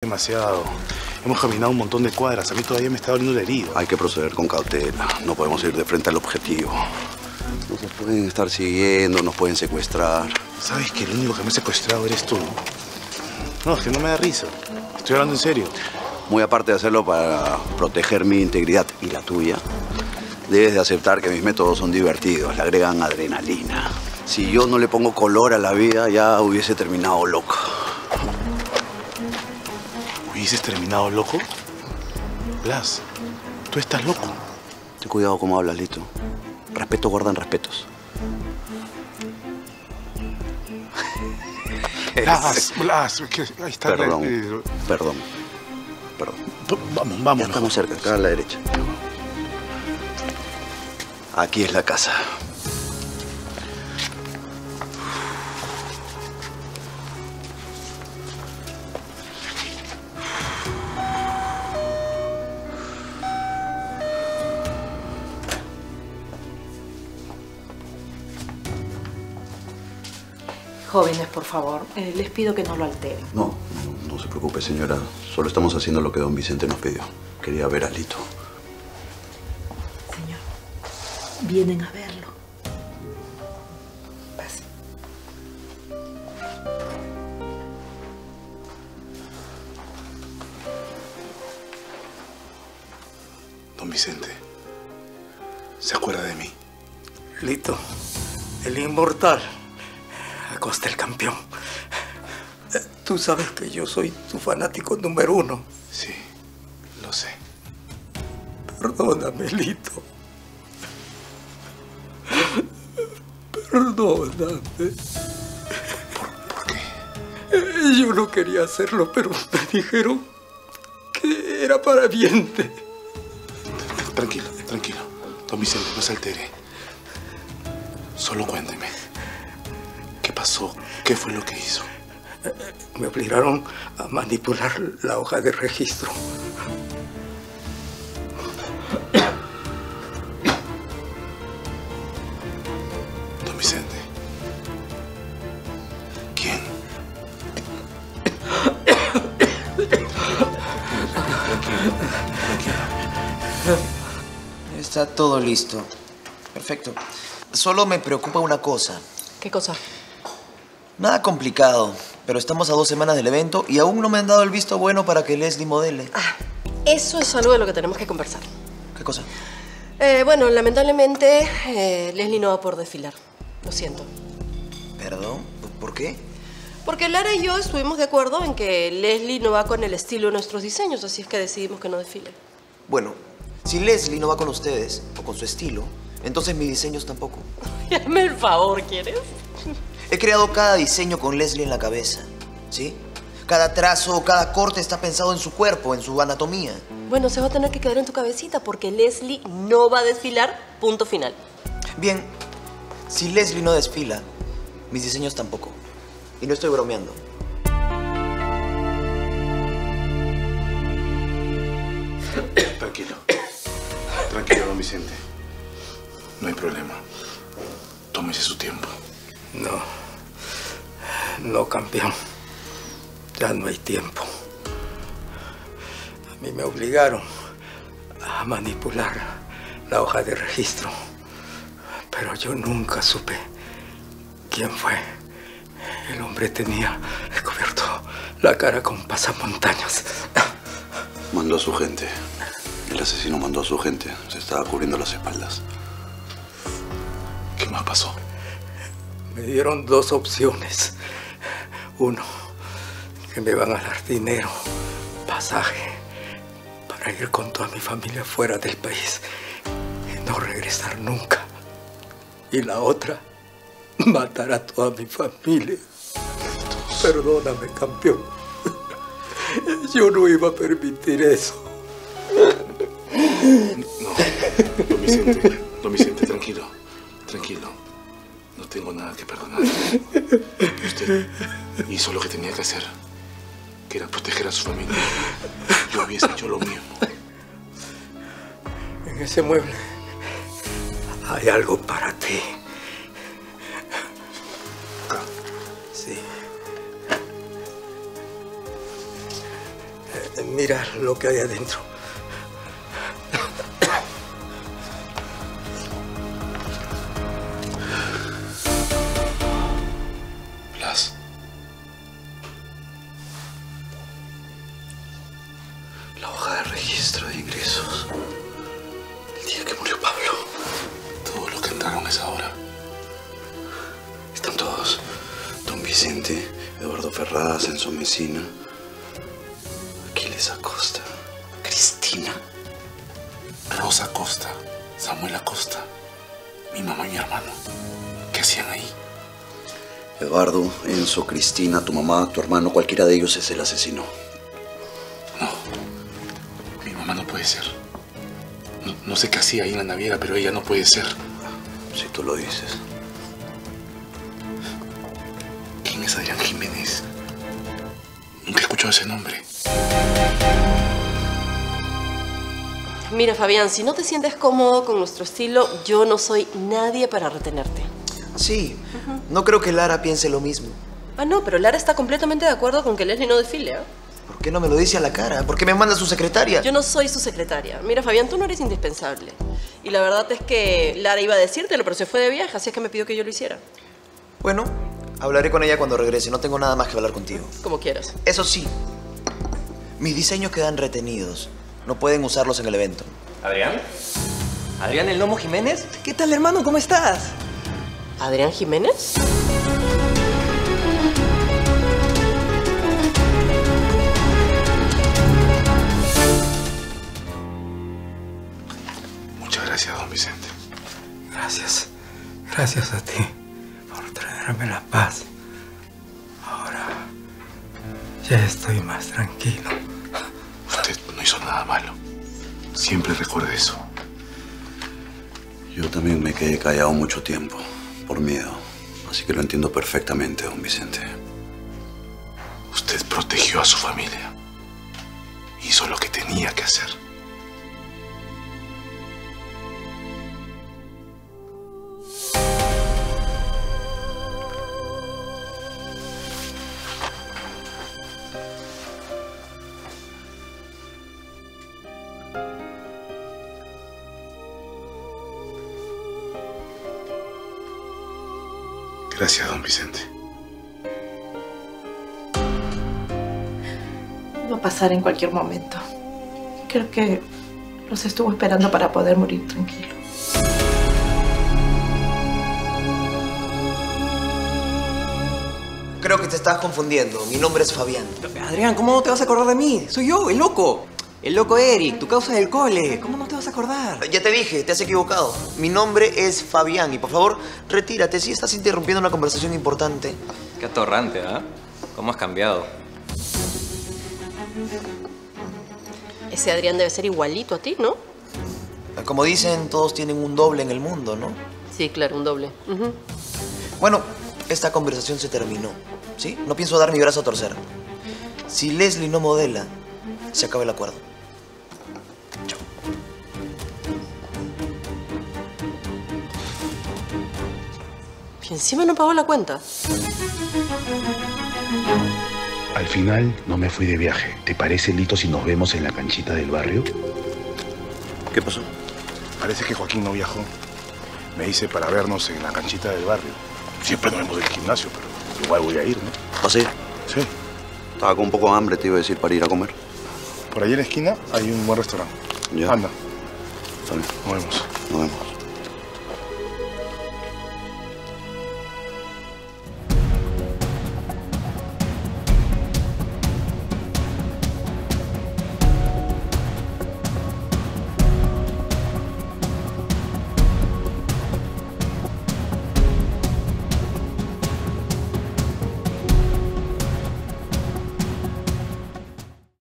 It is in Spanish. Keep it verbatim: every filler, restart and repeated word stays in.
demasiado. Hemos caminado un montón de cuadras. A mí todavía me está doliendo la herida. Hay que proceder con cautela. No podemos ir de frente al objetivo. Nos pueden estar siguiendo, nos pueden secuestrar. ¿Sabes que el único que me ha secuestrado eres tú? No, es que no me da risa. Estoy hablando en serio. Muy aparte de hacerlo para proteger mi integridad y la tuya, debes de aceptar que mis métodos son divertidos, le agregan adrenalina. Si yo no le pongo color a la vida, ya hubiese terminado loco. ¿Hubieses terminado loco? Blas, tú estás loco. Ten cuidado cómo hablas, Lito. Respeto guardan respetos. Blas, Blas, que ahí está. Perdón, el... perdón, perdón. Vamos, vamos. Ya estamos cerca, acá a la derecha. Aquí es la casa. Jóvenes, por favor, eh, les pido que no lo alteren. No, no, no se preocupe, señora. Solo estamos haciendo lo que don Vicente nos pidió. Quería ver a Lito. Señor, vienen a verlo. Pase. Don Vicente, ¿se acuerda de mí? Lito, el inmortal. Acosta el campeón. Tú sabes que yo soy tu fanático número uno. Sí, lo sé. Perdóname, Lito. Perdóname. ¿Por, ¿Por qué? Yo no quería hacerlo, pero me dijeron que era para bien de... Tranquilo, tranquilo. Don Vicente, no se altere. Solo cuénteme. ¿Qué pasó? ¿Qué fue lo que hizo? Me obligaron a manipular la hoja de registro. Don Vicente. ¿Quién? Tranquilo, tranquilo. Está todo listo. Perfecto. Solo me preocupa una cosa. ¿Qué cosa? Nada complicado, pero estamos a dos semanas del evento y aún no me han dado el visto bueno para que Leslie modele. Ah, eso es algo de lo que tenemos que conversar. ¿Qué cosa? Eh, bueno, lamentablemente, eh, Leslie no va a poder desfilar. Lo siento. ¿Perdón? ¿Por qué? Porque Lara y yo estuvimos de acuerdo en que Leslie no va con el estilo de nuestros diseños, así es que decidimos que no desfile. Bueno, si Leslie no va con ustedes o con su estilo, entonces mis diseños tampoco. Hazme el favor, ¿quieres? He creado cada diseño con Leslie en la cabeza, ¿sí? Cada trazo, cada corte está pensado en su cuerpo, en su anatomía. Bueno, se va a tener que quedar en tu cabecita porque Leslie no va a desfilar, punto final. Bien, si Leslie no desfila, mis diseños tampoco. Y no estoy bromeando. Tranquilo. Tranquilo, don Vicente. No hay problema. Tómese su tiempo. No. No, campeón. Ya no hay tiempo. A mí me obligaron a manipular la hoja de registro. Pero yo nunca supe quién fue. El hombre tenía recubierto la cara con pasamontañas. Mandó a su gente. El asesino mandó a su gente. Se estaba cubriendo las espaldas. ¿Qué más pasó? Me dieron dos opciones. Uno, que me van a dar dinero, pasaje, para ir con toda mi familia fuera del país y no regresar nunca. Y la otra, matar a toda mi familia. Perdóname, campeón. Yo no iba a permitir eso. No, don Vicente, don Vicente, tranquilo, tranquilo. No tengo nada que perdonar. Usted hizo lo que tenía que hacer, que era proteger a su familia. Yo hubiese hecho lo mismo. En ese mueble hay algo para ti. Acá. Sí. Mira lo que hay adentro. Blas. La hoja de registro de ingresos. El día que murió Pablo. Todos los que entraron a esa hora. Están todos. Don Vicente, Eduardo Ferraz, Enzo Mesina, Aquiles Acosta, Cristina, Rosa Acosta, Samuel Acosta, mi mamá y mi hermano. ¿Qué hacían ahí? Eduardo, Enzo, Cristina, tu mamá, tu hermano, cualquiera de ellos es el asesino. No, mi mamá no puede ser. No, no sé qué hacía ahí en la naviera, pero ella no puede ser. Si tú lo dices. ¿Quién es Adrián Jiménez? Nunca he escuchado ese nombre. Mira, Fabián, si no te sientes cómodo con nuestro estilo, yo no soy nadie para retenerte. Sí, uh-huh. No creo que Lara piense lo mismo. Ah, no, pero Lara está completamente de acuerdo con que Leslie no desfile, ¿eh? ¿Por qué no me lo dice a la cara? ¿Por qué me manda su secretaria? Yo no soy su secretaria. Mira, Fabián, tú no eres indispensable. Y la verdad es que Lara iba a decírtelo, pero se fue de viaje, así es que me pidió que yo lo hiciera. Bueno, hablaré con ella cuando regrese. No tengo nada más que hablar contigo. Como quieras. Eso sí, mis diseños quedan retenidos. No pueden usarlos en el evento. ¿Adrián? ¿Adrián el Lomo Jiménez? ¿Qué tal, hermano? ¿Cómo estás? ¿Adrián Jiménez? Muchas gracias, don Vicente. Gracias. Gracias a ti por traerme la paz. Ahora ya estoy más tranquilo. Usted no hizo nada malo. Siempre recuerde eso. Yo también me quedé callado mucho tiempo, por miedo. Así que lo entiendo perfectamente, don Vicente. Usted protegió a su familia. Hizo lo que tenía que hacer. Gracias, don Vicente. Va a pasar en cualquier momento. Creo que los estuvo esperando para poder morir tranquilo. Creo que te estás confundiendo. Mi nombre es Fabián. Adrián, ¿cómo no te vas a acordar de mí? Soy yo, el loco. El loco Eric, tu causa del cole. ¿Cómo no te vas a acordar? Ya te dije, te has equivocado. Mi nombre es Fabián y por favor, retírate si estás interrumpiendo una conversación importante. Qué atorrante, ¿ah? ¿eh? ¿Cómo has cambiado? Ese Adrián debe ser igualito a ti, ¿no? Como dicen, todos tienen un doble en el mundo, ¿no? Sí, claro, un doble. Uh-huh. Bueno, esta conversación se terminó, ¿sí? No pienso dar mi brazo a torcer. Si Leslie no modela, se acaba el acuerdo. Chao. Y encima no pagó la cuenta. Al final no me fui de viaje. ¿Te parece, Lito, si nos vemos en la canchita del barrio? ¿Qué pasó? Parece que Joaquín no viajó. Me dice para vernos en la canchita del barrio. Siempre nos vemos en el gimnasio, pero igual voy a ir, ¿no? ¿Ah, sí? Sí. Estaba con un poco de hambre, te iba a decir, para ir a comer. Por ahí en la esquina hay un buen restaurante. Ya. Anda. Está bien. Nos vemos. Nos vemos.